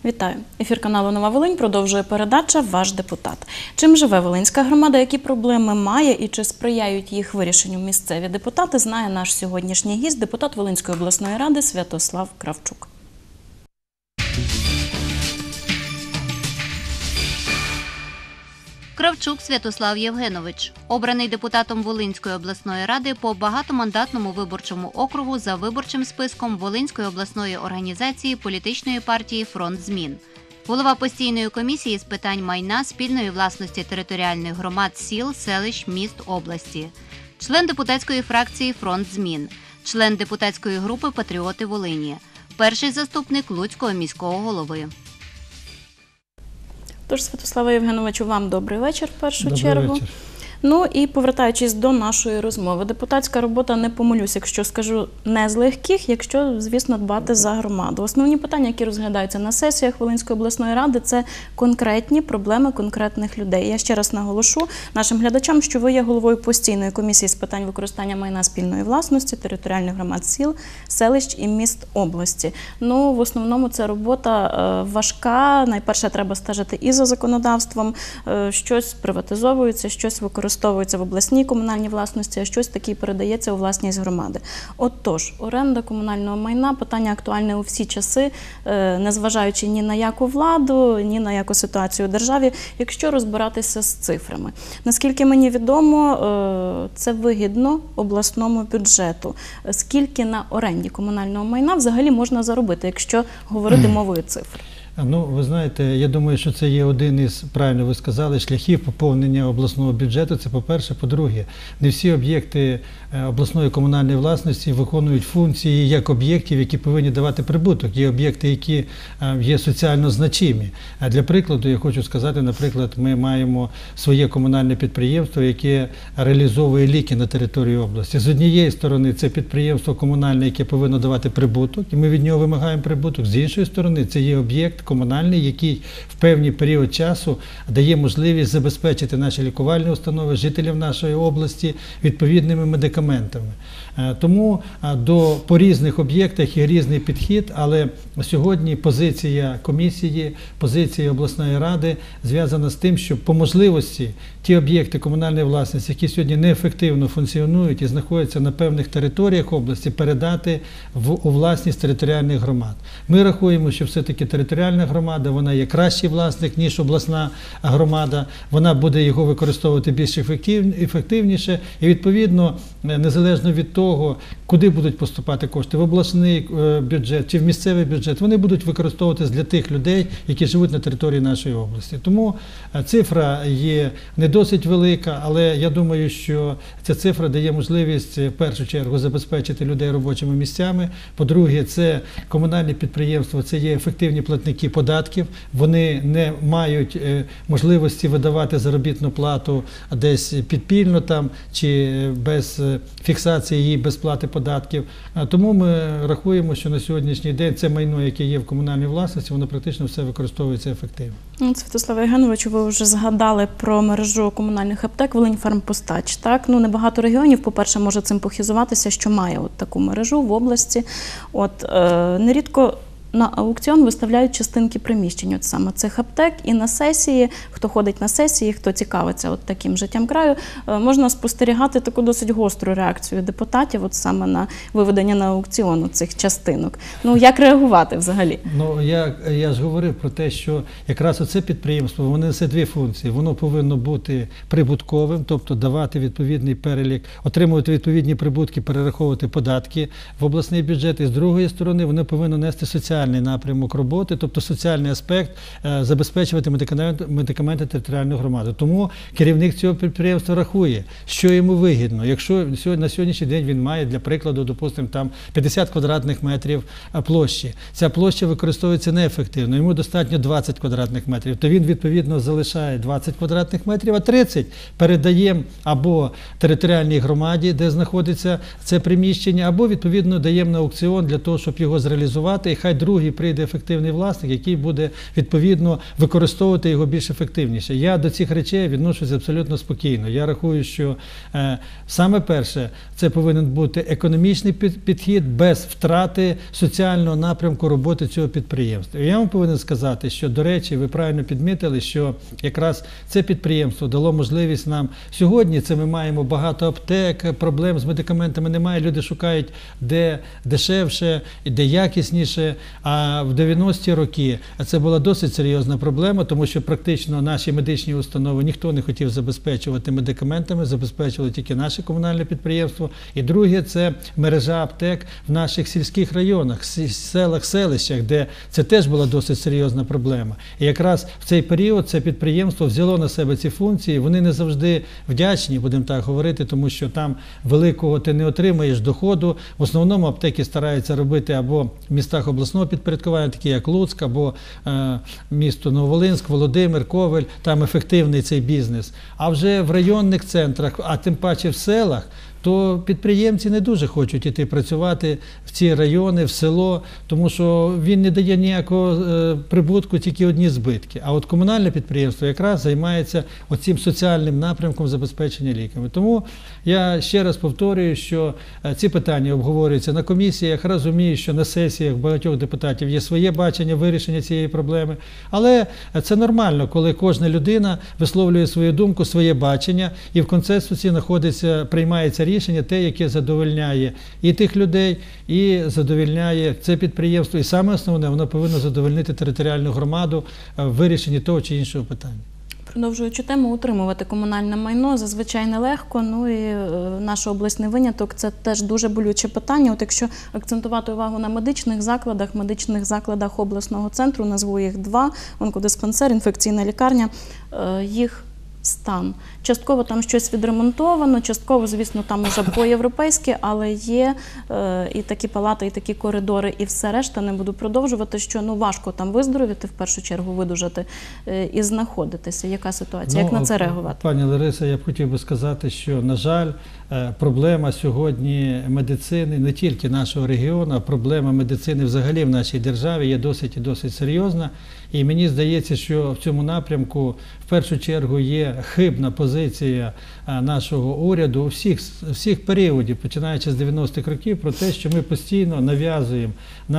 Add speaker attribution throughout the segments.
Speaker 1: Вітаю! Ефір каналу «Нова Волинь» продовжує передача «Ваш депутат». Чим живе Волинська громада, які проблеми має і чи сприяють їх вирішенню місцеві депутати, знає наш сьогоднішній гість, депутат Волинської обласної ради Святослав Кравчук.
Speaker 2: Кравчук Святослав Євгенович, обраний депутатом Волинської обласної ради по багатомандатному виборчому округу за виборчим списком Волинської обласної організації політичної партії «Фронт змін». Голова постійної комісії з питань майна, спільної власності територіальних громад сіл, селищ, міст області. Член депутатської фракції «Фронт змін». Член депутатської групи «Патріоти Волині». Перший заступник Луцького міського голови.
Speaker 1: Тож, Святославе Євгеновичу, вам добрий вечір в першу чергу.
Speaker 3: Добрий вечір.
Speaker 1: Ну і повертаючись до нашої розмови, депутатська робота, не помилюсь, якщо скажу, не з легких, якщо, звісно, дбати за громаду. Основні питання, які розглядаються на сесіях Волинської обласної ради, це конкретні проблеми конкретних людей. Я ще раз наголошу нашим глядачам, що ви є головою постійної комісії з питань використання майна спільної власності, територіальних громад сіл, селищ і міст області. Ну, в основному це робота важка. Найперше, треба стежити і за законодавством, щось приватизовується, щось використовується в обласній комунальній власності, а щось таке передається у власність громади. Отож, оренда комунального майна – питання актуальне у всі часи, незважаючи ні на яку владу, ні на яку ситуацію у державі, якщо розбиратися з цифрами. Наскільки мені відомо, це вигідно обласному бюджету. Скільки на оренді комунального майна взагалі можна заробити, якщо говорити мовою цифр?
Speaker 3: Ну, ви знаєте, я думаю, що це є один із, правильно ви сказали, шляхів поповнення обласного бюджету. Це по-перше. По-друге, не всі об'єкти обласної комунальної власності виконують функції як об'єктів, які повинні давати прибуток. Є об'єкти, які є соціально значимі. А для прикладу, я хочу сказати, наприклад, ми маємо своє комунальне підприємство, яке реалізовує ліки на території області. З однієї сторони, це підприємство комунальне, яке повинно давати прибуток, і ми від нього вимагаємо прибуток. З іншої сторони, це є об'єкт комунальний, який в певний період часу дає можливість забезпечити наші лікувальні установи, жителів нашої області відповідними медикаментами. Тому по різних об'єктах є різний підхід, але сьогодні позиція комісії, позиція обласної ради зв'язана з тим, що по можливості ті об'єкти комунальної власності, які сьогодні неефективно функціонують і знаходяться на певних територіях області, передати у власність територіальних громад. Ми рахуємо, що все-таки територіальна громада, вона є кращий власник, ніж обласна громада, вона буде його використовувати більш ефективніше і, відповідно, незалежно від того, куди будуть поступати кошти, в обласний бюджет чи в місцевий бюджет, вони будуть використовуватись для тих людей, які живуть на території нашої області. Тому цифра є не досить велика, але я думаю, що ця цифра дає можливість в першу чергу забезпечити людей робочими місцями. По-друге, це комунальні підприємства, це є ефективні платники податків, вони не мають можливості видавати заробітну плату десь підпільно там, чи без фіксації її, без плати податків. Тому ми рахуємо, що на сьогоднішній день це майно, яке є в комунальній власності, воно практично все використовується ефективно.
Speaker 1: Святославе Євгеновичу, ви вже згадали про мережу комунальних аптек «Волиньфармпостач». Так? Ну, небагато регіонів, по-перше, може цим похизуватися, що має от таку мережу в області. Нерідко на аукціон виставляють частинки приміщень от саме цих аптек, і на сесії, хто ходить на сесії, хто цікавиться от таким життям краю, можна спостерігати таку досить гостру реакцію депутатів от саме на виведення на аукціон цих частинок. Ну, як реагувати взагалі?
Speaker 3: Ну, я ж говорив про те, що якраз оце підприємство, воно несе дві функції. Воно повинно бути прибутковим, тобто давати відповідний перелік, отримувати відповідні прибутки, перераховувати податки в обласний бюджет, і з другої сторони, воно повинно нести соціальний напрямок роботи, тобто соціальний аспект, забезпечувати медикаменти територіальної громади. Тому керівник цього підприємства рахує, що йому вигідно. Якщо на сьогоднішній день він має, для прикладу, допустимо, там 50 квадратних метрів площі, ця площа використовується неефективно, йому достатньо 20 квадратних метрів, то він, відповідно, залишає 20 квадратних метрів, а 30 передаємо або територіальній громаді, де знаходиться це приміщення, або, відповідно, даємо на аукціон для того, щоб його зреалізувати, і хай другий прийде ефективний власник, який буде відповідно використовувати його більш ефективніше. Я до цих речей відношуся абсолютно спокійно. Я рахую, що саме перше, це повинен бути економічний підхід без втрати соціального напрямку роботи цього підприємства. І я вам повинен сказати, що, до речі, ви правильно підмітили, що якраз це підприємство дало можливість нам. Сьогодні це ми маємо багато аптек, проблем з медикаментами немає, люди шукають де дешевше, де якісніше, а в 90-ті роки це була досить серйозна проблема, тому що практично наші медичні установи ніхто не хотів забезпечувати медикаментами, забезпечували тільки наше комунальне підприємство. І друге, це мережа аптек в наших сільських районах, селах, селищах, де це теж була досить серйозна проблема. І якраз в цей період це підприємство взяло на себе ці функції, вони не завжди вдячні, будемо так говорити, тому що там великого ти не отримаєш доходу. В основному аптеки стараються робити або в містах обласного підпорядкування, такі як Луцьк, або місто Нововолинськ, Володимир, Ковель, там ефективний цей бізнес. А вже в районних центрах, а тим паче в селах, то підприємці не дуже хочуть іти працювати в ці райони, в село, тому що він не дає ніякого прибутку, тільки одні збитки. А от комунальне підприємство якраз займається оцим соціальним напрямком забезпечення ліками. Тому я ще раз повторюю, що ці питання обговорюються на комісіях, розумію, що на сесіях багатьох депутатів є своє бачення вирішення цієї проблеми, але це нормально, коли кожна людина висловлює свою думку, своє бачення, і в консенсусі приймається рішення те, яке задовольняє і тих людей, і задовольняє це підприємство. І саме основне, воно повинно задовольнити територіальну громаду в вирішенні того чи іншого питання.
Speaker 1: Продовжуючи тему, утримувати комунальне майно зазвичай нелегко, ну і наш обласний виняток – це теж дуже болюче питання. От якщо акцентувати увагу на медичних закладах обласного центру, назву їх 2, онкодиспансер, інфекційна лікарня, їх стан. Частково там щось відремонтовано, частково, звісно, там уже по-європейськи, але є і такі палати, і такі коридори, і все решта. Не буду продовжувати, що важко там виздоровіти, в першу чергу видужати і знаходитися. Яка ситуація? Як на це реагувати?
Speaker 3: Пані Лариса, я б хотів би сказати, що, на жаль, проблема сьогодні медицини, не тільки нашого регіону, а проблема медицини взагалі в нашій державі є досить і досить серйозна. І мені здається, що в цьому напрямку в першу чергу є хибна позиція нашого уряду у всіх періодів, починаючи з 90-х років, про те, що ми постійно нав'язуємо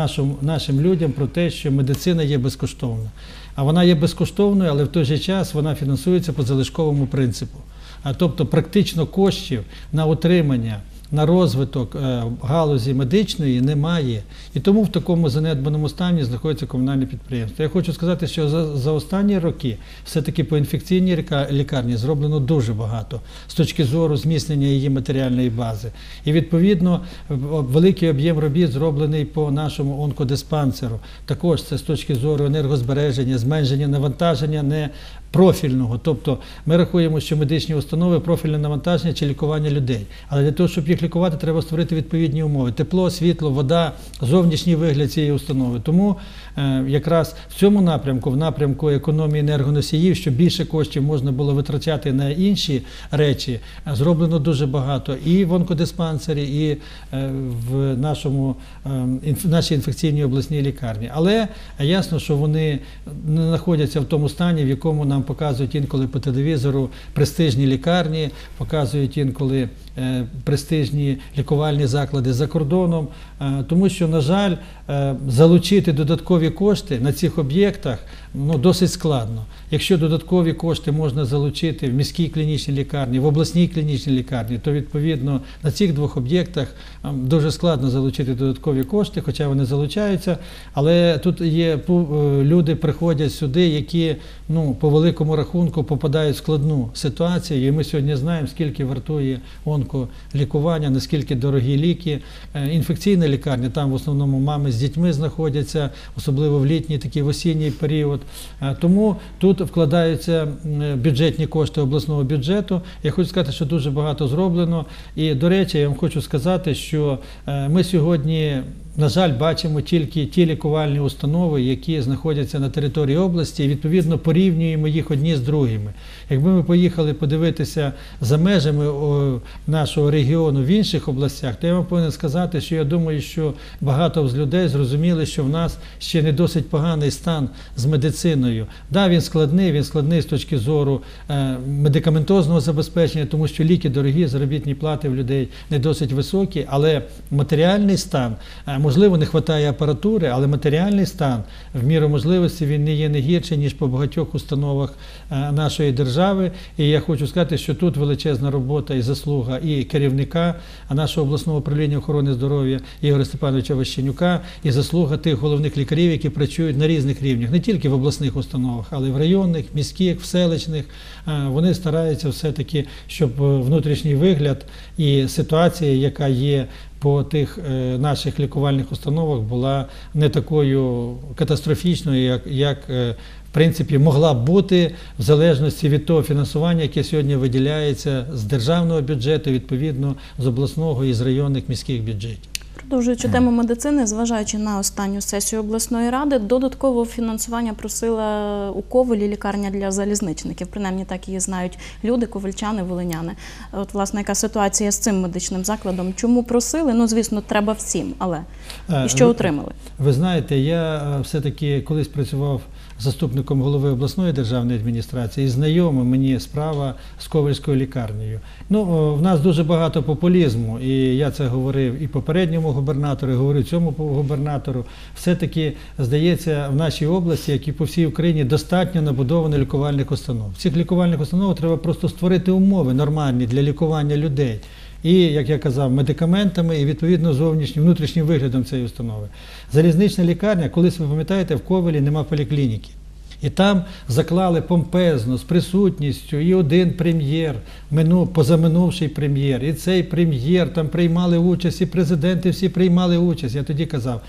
Speaker 3: нашим людям про те, що медицина є безкоштовна. А вона є безкоштовною, але в той же час вона фінансується по залишковому принципу. Тобто практично коштів на утримання, на розвиток галузі медичної немає. І тому в такому занедбаному стані знаходиться комунальне підприємство. Я хочу сказати, що за останні роки все-таки по інфекційній лікарні зроблено дуже багато з точки зору зміцнення її матеріальної бази. І відповідно великий об'єм робіт зроблений по нашому онкодиспансеру. Також це з точки зору енергозбереження, зменшення навантаження не профільного. Тобто ми рахуємо, що медичні установи – профільне навантаження чи лікування людей. Але для того, щоб їх лікувати, треба створити відповідні умови. Тепло, світло, вода, зовнішній вигляд цієї установи. Тому якраз в цьому напрямку, в напрямку економії енергоносіїв, щоб більше коштів можна було витрачати на інші речі, зроблено дуже багато і в онкодиспансері, і в нашій інфекційній обласній лікарні. Але ясно, що вони не знаходяться в тому стані, в якому нам показують інколи по телевізору престижні лікарні, показують інколи престижні лікувальні заклади за кордоном, тому що, на жаль, залучити додаткові кошти на цих об'єктах досить складно. Якщо додаткові кошти можна залучити в міській клінічній лікарні, в обласній клінічній лікарні, то відповідно на цих 2 об'єктах дуже складно залучити додаткові кошти, хоча вони залучаються, але тут є люди приходять сюди, які по великому рахунку попадають в складну ситуацію, і ми сьогодні знаємо, скільки вартує онколікування, наскільки дорогі ліки. Інфекційна лікарня, там в основному мами з дітьми знаходяться, особливо в літній, такий в осінній період. Тому тут вкладаються бюджетні кошти обласного бюджету. Я хочу сказати, що дуже багато зроблено. І, до речі, я вам хочу сказати, що ми сьогодні на жаль, бачимо тільки ті лікувальні установи, які знаходяться на території області, і відповідно порівнюємо їх одні з другими. Якби ми поїхали подивитися за межами нашого регіону в інших областях, то я вам повинен сказати, що я думаю, що багато з людей зрозуміли, що в нас ще не досить поганий стан з медициною. Да, він складний з точки зору медикаментозного забезпечення, тому що ліки дорогі, заробітні плати в людей не досить високі, але матеріальний стан, можливо, не вистачає апаратури, але матеріальний стан в міру можливості він не є не гірший, ніж по багатьох установах нашої держави. І я хочу сказати, що тут величезна робота і заслуга і керівника нашого обласного управління охорони здоров'я Ігоря Степановича Ващенюка, і заслуга тих головних лікарів, які працюють на різних рівнях, не тільки в обласних установах, але й в районних, міських, в селищних. Вони стараються все-таки, щоб внутрішній вигляд і ситуація, яка є по тих наших лікувальних установах, була не такою катастрофічною, як в принципі, могла б бути в залежності від того фінансування, яке сьогодні виділяється з державного бюджету, відповідно з обласного і з районних міських бюджетів.
Speaker 1: Продовжуючи тему медицини, зважаючи на останню сесію обласної ради, додаткового фінансування просила у Ковелі лікарня для залізничників. Принаймні так її знають люди, ковельчани, волиняни. От, власне, яка ситуація з цим медичним закладом? Чому просили? Ну, звісно, треба всім, але і що отримали?
Speaker 3: Ви знаєте, я все-таки колись працював заступником голови обласної державної адміністрації, і знайома мені справа з Ковельською лікарнею. Ну, в нас дуже багато популізму, і я це говорив і попередньому губернатору, і говорю цьому губернатору. Все-таки, здається, в нашій області, як і по всій Україні, достатньо набудовано лікувальних установ. В цих лікувальних установах треба просто створити умови нормальні для лікування людей. І, як я казав, медикаментами і, відповідно, зовнішнім, внутрішнім виглядом цієї установи. Залізнична лікарня, колись, ви пам'ятаєте, в Ковелі нема поліклініки. І там заклали помпезно, з присутністю і один прем'єр, позаминувший прем'єр, і цей прем'єр, там приймали участь, і президенти всі приймали участь. Я тоді казав,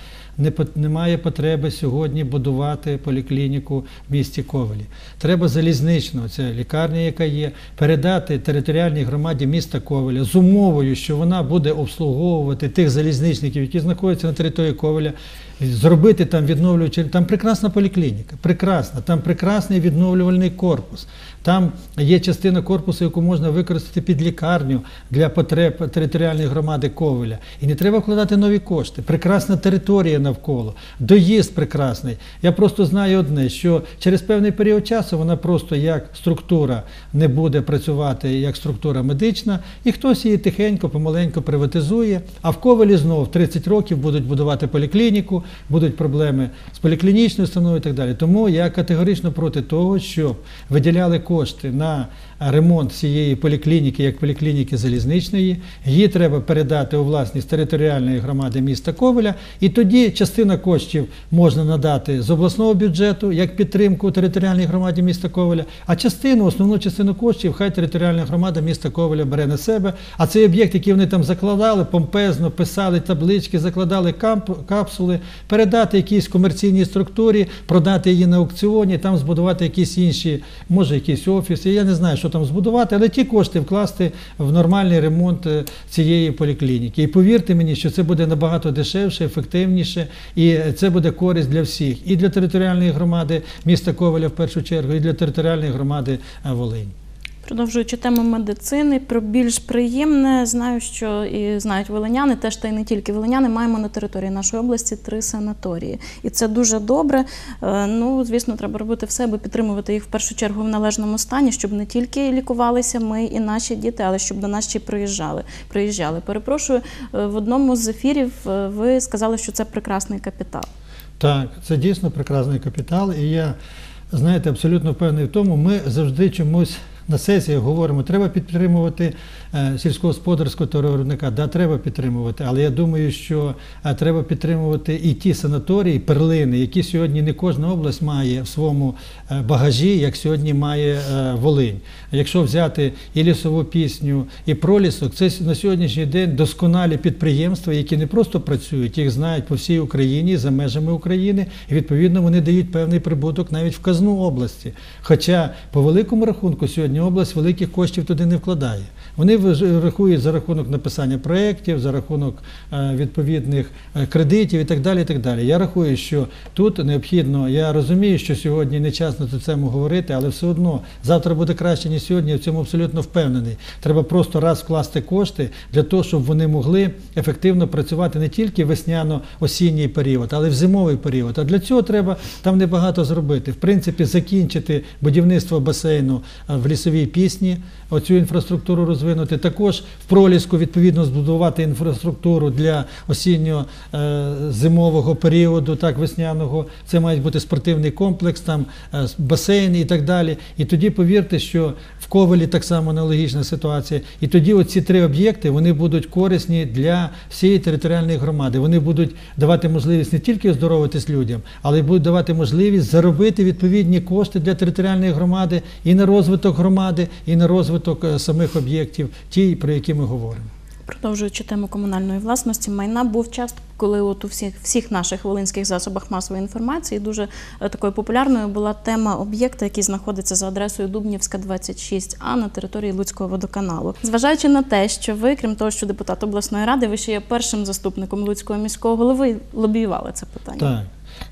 Speaker 3: немає потреби сьогодні будувати поліклініку в місті Ковелі. Треба залізничну, це лікарня, яка є, передати територіальній громаді міста Ковеля з умовою, що вона буде обслуговувати тих залізничників, які знаходяться на території Ковеля, зробити там відновлювачі. Там прекрасна поліклініка, прекрасна, там прекрасний відновлювальний корпус. Там є частина корпусу, яку можна використати під лікарню для потреб територіальної громади Ковеля. І не треба вкладати нові кошти. Прекрасна територія навколо, доїзд прекрасний. Я просто знаю одне, що через певний період часу вона просто як структура не буде працювати як структура медична, і хтось її тихенько, помаленько приватизує, а в Ковелі знову в 30 років будуть будувати поліклініку, будуть проблеми з поліклінічною установою і так далі. Тому я категорично проти того, щоб виділяли кошти на ремонт цієї поліклініки, як поліклініки залізничної, її треба передати у власність територіальної громади міста Ковеля, і тоді частина коштів можна надати з обласного бюджету, як підтримку територіальній громаді міста Ковеля, а основну частину коштів хай територіальна громада міста Ковеля бере на себе, а цей об'єкт, який вони там закладали, помпезно писали таблички, закладали капсули, передати якійсь комерційній структурі, продати її на аукціоні, там збудувати якісь інші, може якісь офіси, я не знаю, що там збудувати, але ті кошти вкласти в нормальний ремонт цієї поліклініки. І повірте мені, що це буде набагато дешевше, ефективніше, і це буде користь для всіх. І для територіальної громади міста Ковеля в першу чергу, і для територіальної громади Волинь.
Speaker 1: Продовжуючи тему медицини, про більш приємне, знаю, що і знають волиняни, теж та й не тільки волиняни, маємо на території нашої області 3 санаторії. І це дуже добре. Ну, звісно, треба робити все, аби підтримувати їх в першу чергу в належному стані, щоб не тільки лікувалися ми і наші діти, але щоб до нас ще приїжджали. Перепрошую, в одному з ефірів ви сказали, що це прекрасний капітал. Так,
Speaker 3: це дійсно прекрасний капітал, і я, знаєте, абсолютно впевнений в тому, ми завжди чомусь на сесіях говоримо, треба підтримувати сільськогосподарського товаровиробника. Да, треба підтримувати, але я думаю, що треба підтримувати і ті санаторії, перлини, які сьогодні не кожна область має в своєму багажі, як сьогодні має Волинь. Якщо взяти і Лісову Пісню, і Пролісок, це на сьогоднішній день досконалі підприємства, які не просто працюють, їх знають по всій Україні, за межами України, і відповідно вони дають певний прибуток навіть в казну області. Хоча по великому рахунку сьогодні сьогодні область великих коштів туди не вкладає. Вони рахують за рахунок написання проєктів, за рахунок відповідних кредитів і так далі, і так далі. Я рахую, що тут необхідно, я розумію, що сьогодні не час на цю тему говорити, але все одно завтра буде краще, ніж сьогодні, я в цьому абсолютно впевнений. Треба просто раз вкласти кошти для того, щоб вони могли ефективно працювати не тільки весняно-осінній період, але й в зимовий період. А для цього треба там небагато зробити. В принципі, закінчити будівництво басейну в Лісовій Пісні, оцю інфраструктуру розвинути. Також в Проліску, відповідно, збудувати інфраструктуру для осінньо-зимового періоду, так, весняного. Це має бути спортивний комплекс, там басейн і так далі. І тоді, повірте, що в Ковелі так само аналогічна ситуація. І тоді оці 3 об'єкти, вони будуть корисні для всієї територіальної громади. Вони будуть давати можливість не тільки оздоровитись людям, але й будуть давати можливість заробити відповідні кошти для територіальної громади і на розвиток громади, і на розвиток самих об'єктів, ті, про які ми говоримо.
Speaker 1: Продовжуючи тему комунальної власності, майна, був час, коли от у всіх наших волинських засобах масової інформації дуже такою популярною була тема об'єкта, який знаходиться за адресою Дубнівська, 26А на території Луцького водоканалу. Зважаючи на те, що ви, крім того, що депутат обласної ради, ви ще є першим заступником Луцького міського голови, лобіювали це питання.
Speaker 3: Так.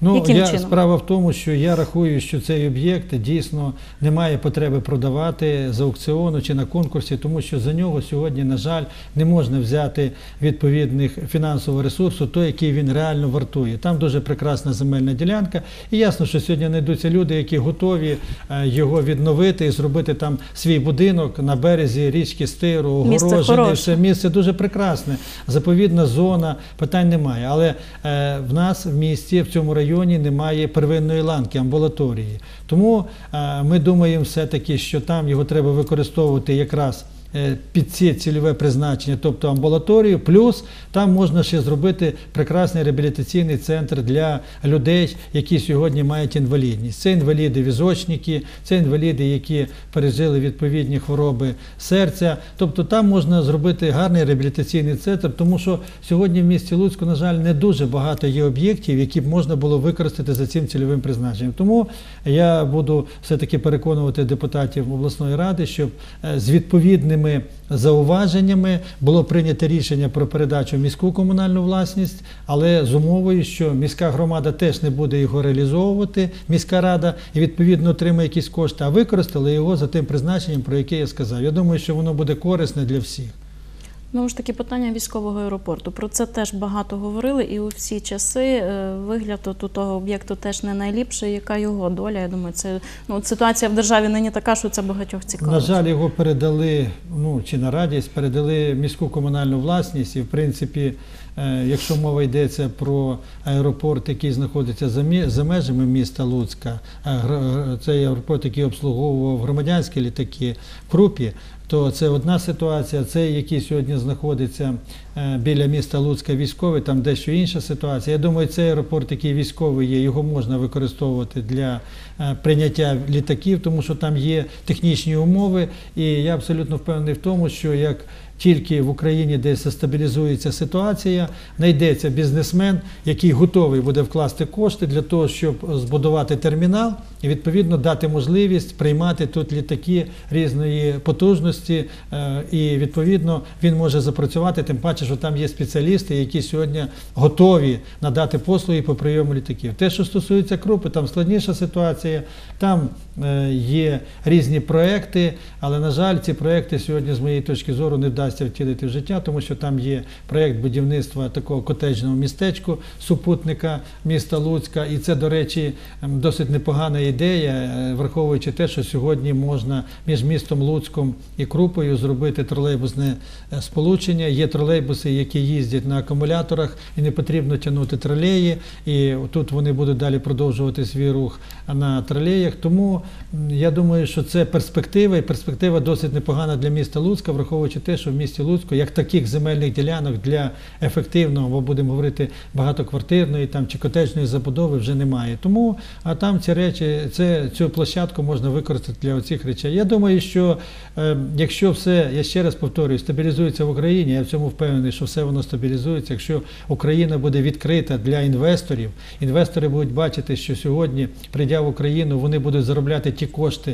Speaker 3: Справа в тому, що я рахую, що цей об'єкт дійсно не має потреби продавати з аукціону чи на конкурсі, тому що за нього сьогодні, на жаль, не можна взяти відповідних фінансового ресурсу, той, який він реально вартує. Там дуже прекрасна земельна ділянка, і ясно, що сьогодні знайдуться люди, які готові його відновити і зробити там свій будинок на березі річки Стиру, огорожене. Все місце дуже прекрасне, заповідна зона, питань немає. Але в нас в місті, в цьому районі немає первинної ланки, амбулаторії. Тому ми думаємо все-таки, що там його треба використовувати якраз під ці цільове призначення, тобто амбулаторію, плюс там можна ще зробити прекрасний реабілітаційний центр для людей, які сьогодні мають інвалідність. Це інваліди-візочники, це інваліди, які пережили відповідні хвороби серця. Тобто там можна зробити гарний реабілітаційний центр, тому що сьогодні в місті Луцьку, на жаль, не дуже багато є об'єктів, які б можна було використати за цим цільовим призначенням. Тому я буду все-таки переконувати депутатів обласної ради, щоб з відповідним зауваженнями було прийнято рішення про передачу в міську комунальну власність, але з умовою, що міська громада теж не буде його реалізовувати, міська рада, і відповідно отримає якісь кошти, а використали його за тим призначенням, про яке я сказав. Я думаю, що воно буде корисне для всіх.
Speaker 1: Знову ж таки, питання військового аеропорту. Про це теж багато говорили, і у всі часи вигляд у того об'єкту теж не найліпший. Яка його доля? Я думаю, це ситуація в державі нині така, що це багатьох цікавить.
Speaker 3: На жаль, його передали, чи на радість, передали міську комунальну власність, і в принципі, якщо мова йдеться про аеропорт, який знаходиться за межами міста Луцька, цей аеропорт, який обслуговував громадянські літаки в Крупі, то це одна ситуація. Цей, який сьогодні знаходиться біля міста Луцька військовий, там дещо інша ситуація. Я думаю, цей аеропорт, який військовий є, його можна використовувати для прийняття літаків, тому що там є технічні умови, і я абсолютно впевнений в тому, що як тільки в Україні десь стабілізується ситуація, знайдеться бізнесмен, який готовий буде вкласти кошти для того, щоб збудувати термінал і відповідно дати можливість приймати тут літаки різної потужності, і відповідно він може запрацювати, тим паче, що там є спеціалісти, які сьогодні готові надати послуги по прийому літаків. Те, що стосується Крупи, там складніша ситуація, там є різні проекти, але, на жаль, ці проекти сьогодні, з моєї точки зору, не вдасться втілити в життя, тому що там є проєкт будівництва такого котеджного містечку, супутника міста Луцька, і це, до речі, досить непогана ідея, враховуючи те, що сьогодні можна між містом Луцьком і Крупою зробити тролейбусне сполучення. Є тролейбуси, які їздять на акумуляторах, і не потрібно тягнути тролеї, і тут вони будуть далі продовжувати свій рух на тролеях. Тому я думаю, що це перспектива, і перспектива досить непогана для міста Луцька, враховуючи те, що в місті Луцьку, як таких земельних ділянок для ефективного, або будемо говорити, багатоквартирної там, чи котеджної забудови вже немає. Тому там ці речі, цю площадку можна використати для оцих речей. Я думаю, що якщо все, я ще раз повторюю, стабілізується в Україні, я в цьому впевнений, переконаний, що все воно стабілізується. Якщо Україна буде відкрита для інвесторів, інвестори будуть бачити, що сьогодні, прийдя в Україну, вони будуть заробляти ті кошти,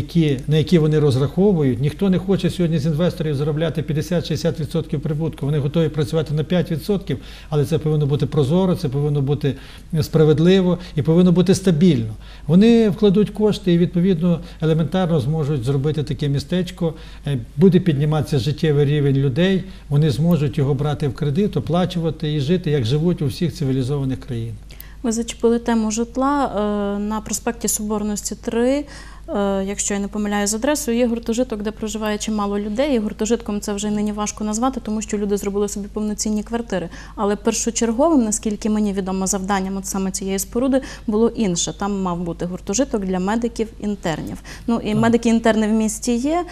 Speaker 3: на які вони розраховують. Ніхто не хоче сьогодні з інвесторів заробляти 50-60% прибутку. Вони готові працювати на 5%, але це повинно бути прозоро, це повинно бути справедливо і повинно бути стабільно. Вони вкладуть кошти і, відповідно, елементарно зможуть зробити таке містечко, буде підніматися життєвий рівень людей, вони зможуть його брати в кредит, оплачувати і жити, як живуть у всіх цивілізованих країнах.
Speaker 1: Ви зачепили тему житла. На проспекті Соборності 3, якщо я не помиляюсь з адресою, є гуртожиток, де проживає чимало людей. І гуртожитком це вже нині важко назвати, тому що люди зробили собі повноцінні квартири. Але першочерговим, наскільки мені відомо, завданням от саме цієї споруди було інше. Там мав бути гуртожиток для медиків-інтернів. Ну і медики-інтерни в місті є,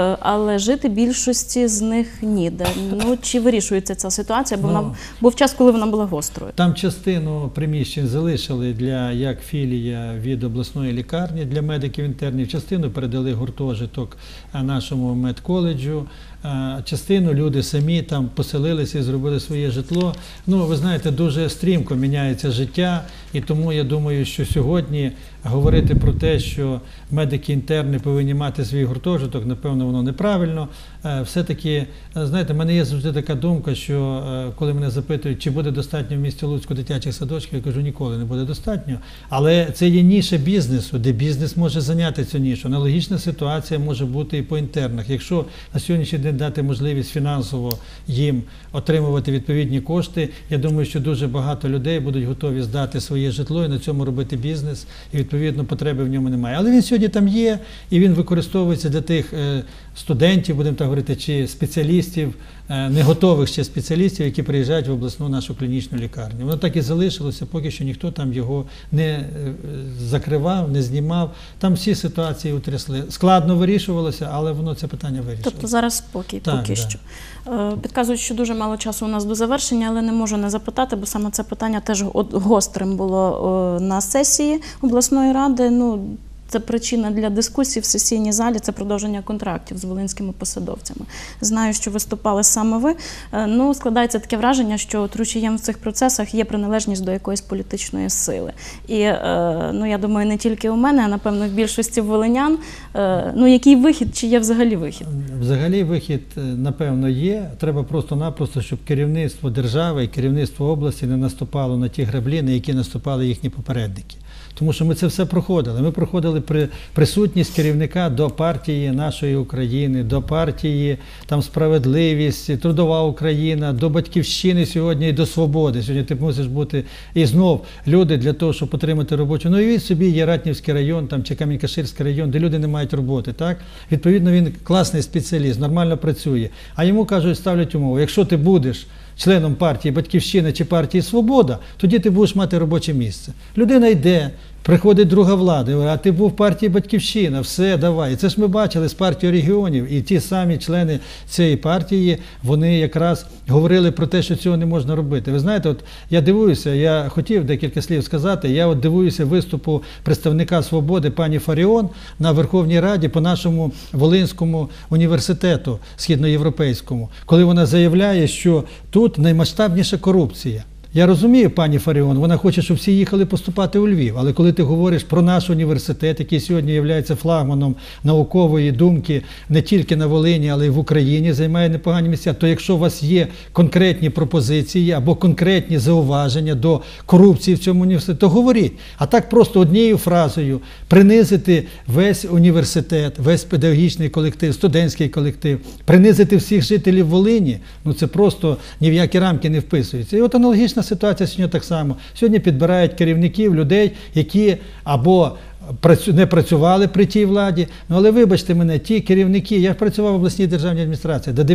Speaker 1: але жити більшості з них ніде. Ну, чи вирішується ця ситуація? Бо був час, коли вона була гострою.
Speaker 3: Там частину приміщень залишили як філія від обласної лікарні для медиків-інтернів, частину передали гуртожиток нашому медколеджу, частину люди самі там поселилися і зробили своє житло. Ну, ви знаєте, дуже стрімко міняється життя, і тому я думаю, що сьогодні говорити про те, що медики-інтерни повинні мати свій гуртожиток, напевно, воно неправильно. Все-таки, знаєте, в мене є завжди така думка, що коли мене запитують, чи буде достатньо в місті Луцьку дитячих садочків, я кажу, ніколи не буде достатньо. Але це є ніша бізнесу, де бізнес може зайняти цю нішу. Аналогічна ситуація може бути і по інтернах. Якщо на сьогоднішній день дати можливість фінансово їм отримувати відповідні кошти, я думаю, що дуже багато людей будуть готові здати своє житло і на цьому робити бізнес, і відповідно потреби в ньому немає. Але він сьогодні там є, і він використовується для тих студентів, будемо так говорити, чи спеціалістів, не готових ще спеціалістів, які приїжджають в обласну нашу клінічну лікарню. Воно так і залишилося, поки що ніхто там його не закривав, не знімав. Там всі ситуації утрясли. Складно вирішувалося, але воно це питання вирішило.
Speaker 1: Тобто зараз спокій, поки що. Підказують, що дуже мало часу у нас до завершення, але не можу не запитати, бо саме це питання теж гострим було на сесії обласної ради. Ну, це причина для дискусій в сесійній залі, це продовження контрактів з волинськими посадовцями. Знаю, що виступали саме ви. Ну, складається таке враження, що рушієм в цих процесах є приналежність до якоїсь політичної сили. І, ну, я думаю, не тільки у мене, а, напевно, в більшості волинян. Ну, який вихід, чи є взагалі вихід?
Speaker 3: Взагалі вихід, напевно, є. Треба просто-напросто, щоб керівництво держави і керівництво області не наступало на ті граблі, на які наступали їхні попередники. Тому що ми це все проходили. Ми проходили присутність керівника до партії нашої України, до партії там «Справедливість», «Трудова Україна», до «Батьківщини» сьогодні і до «Свободи». Сьогодні ти мусиш бути і знов люди для того, щоб отримати робочу. Ну і від собі є Ратнівський район там, чи Камінь-Каширський район, де люди не мають роботи. Так? Відповідно, він класний спеціаліст, нормально працює. А йому кажуть, ставлять умову, якщо ти будеш членом партії «Батьківщина» чи партії «Свобода», тоді ти будеш мати робоче місце. Людина йде, приходить друга влада, а ти був в партії «Батьківщина», все, давай. І це ж ми бачили з партії регіонів, і ті самі члени цієї партії, вони якраз говорили про те, що цього не можна робити. Ви знаєте, от я дивуюся, я хотів декілька слів сказати, я от дивуюся виступу представника «Свободи» пані Фаріон на Верховній Раді по нашому Волинському університету східноєвропейському, коли вона заявляє, що тут наймасштабніша корупція. Я розумію, пані Фаріон, вона хоче, щоб всі їхали поступати у Львів, але коли ти говориш про наш університет, який сьогодні є флагманом наукової думки не тільки на Волині, але й в Україні, займає непогані місця, то якщо у вас є конкретні пропозиції або конкретні зауваження до корупції в цьому університеті, то говоріть. А так просто однією фразою принизити весь університет, весь педагогічний колектив, студентський колектив, принизити всіх жителів Волині, ну це просто ні в які рамки не вписується. І от аналогічна ситуація сьогодні так само. Сьогодні підбирають керівників, людей, які або не працювали при тій владі, ну, але вибачте мене, ті керівники, я працював в обласній державній адміністрації, де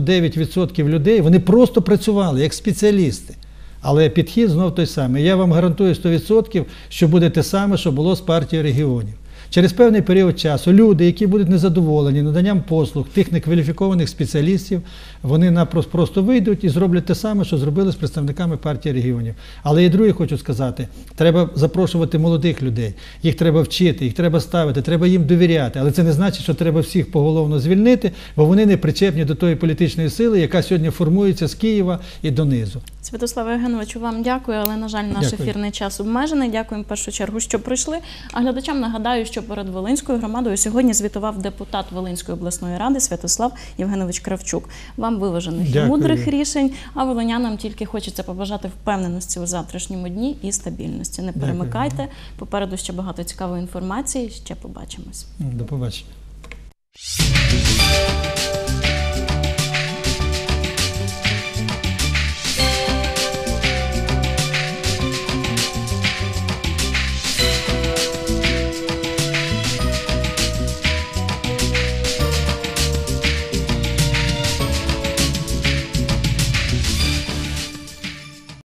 Speaker 3: 99% людей, вони просто працювали як спеціалісти. Але підхід знов той самий. Я вам гарантую 100%, що буде те саме, що було з партією регіонів. Через певний період часу люди, які будуть незадоволені наданням послуг тих некваліфікованих спеціалістів, вони просто вийдуть і зроблять те саме, що зробили з представниками партії регіонів. Але і друге хочу сказати, треба запрошувати молодих людей, їх треба вчити, їх треба ставити, треба їм довіряти. Але це не значить, що треба всіх поголовно звільнити, бо вони не причепні до тої політичної сили, яка сьогодні формується з Києва і донизу.
Speaker 1: Святославе Євгеновичу, вам дякую, але, на жаль, наш ефірний час обмежений. Дякуємо в першу чергу, що прийшли. А глядачам нагадаю, що перед Волинською громадою сьогодні звітував депутат Волинської обласної ради Святослав Євгенович Кравчук. Вам виважених і мудрих рішень, а волинянам тільки хочеться побажати впевненості у завтрашньому дні і стабільності. Не перемикайте, попереду ще багато цікавої інформації, ще побачимось.
Speaker 3: До побачення.